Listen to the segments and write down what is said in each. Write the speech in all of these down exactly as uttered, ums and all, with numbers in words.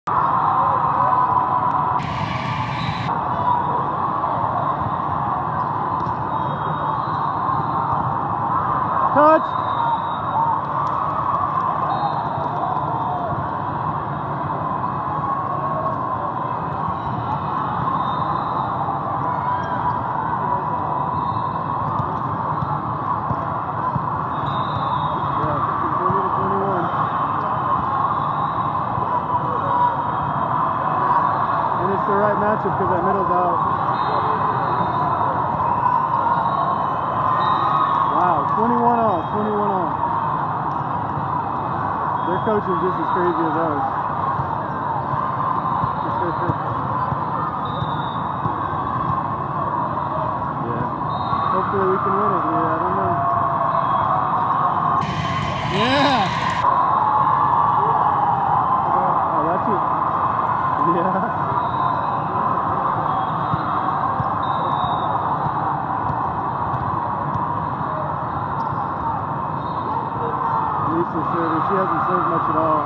Touch. The right matchup because that middle's out. Wow, twenty-one all, twenty-one all. Their coach is just as crazy as ours. Yeah. Hopefully we can win it. Yeah, I don't know. Yeah. Oh, that's it. Yeah. Lisa serving. She hasn't served much at all.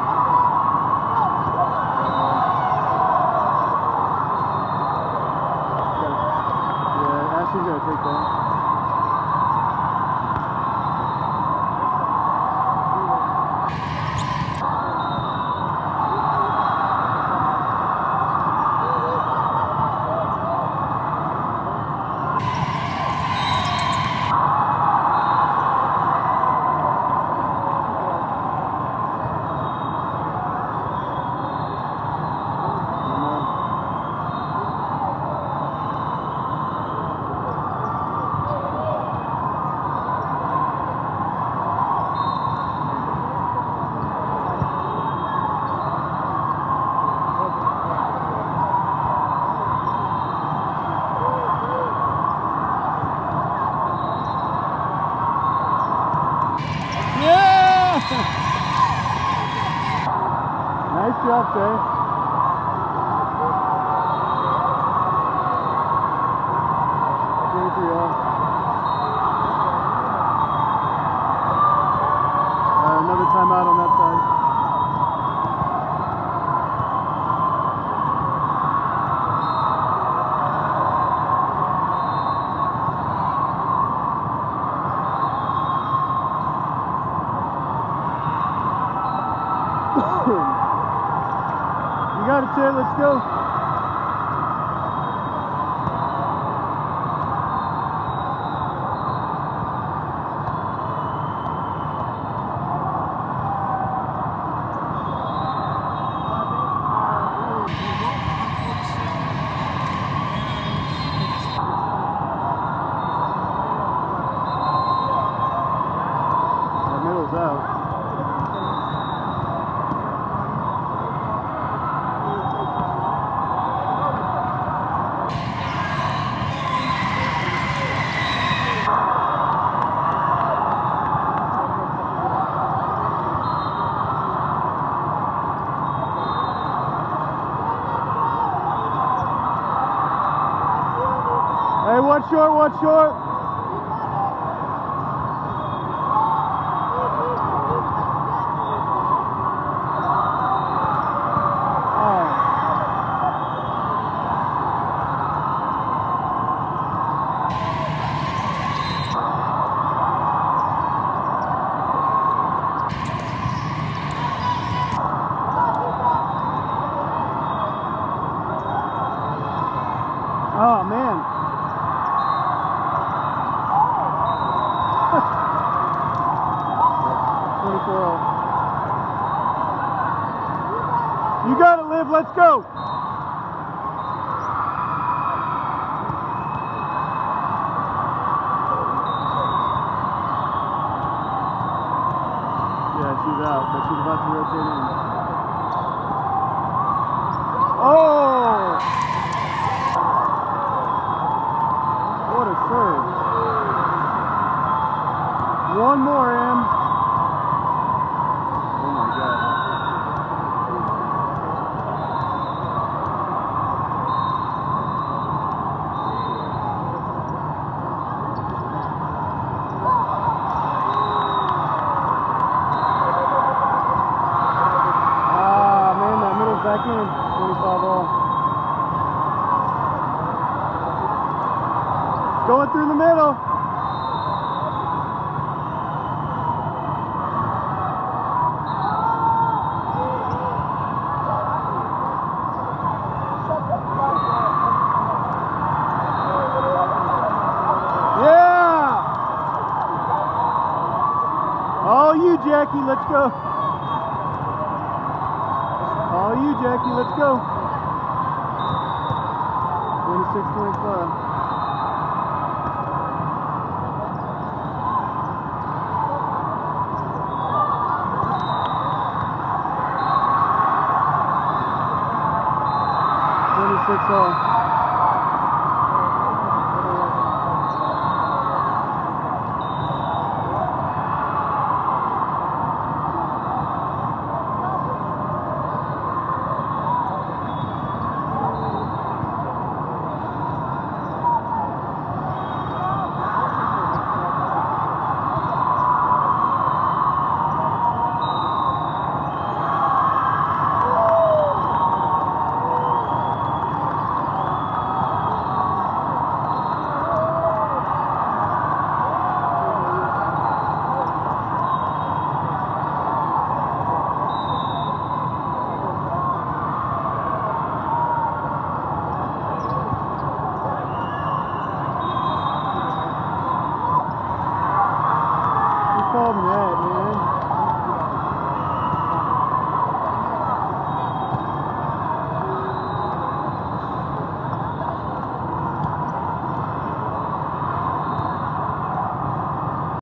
Yeah, Ashley's gonna take that. Nice job, Trey. twenty-three all. Uh, another timeout on that side. You got it, Ted. Let's go. That middle's out. Hey, one short, one short. Oh, man. twenty-four all. You got it, Liv. Let's go. Yeah, she's out, but she's about to rotate in. Oh! What a serve. One more, Em. Oh my God. twenty-five all. Going through the middle. Yeah! All you, Jackie, let's go. All you, Jackie, let's go. twenty-six twenty-five. twenty-six all.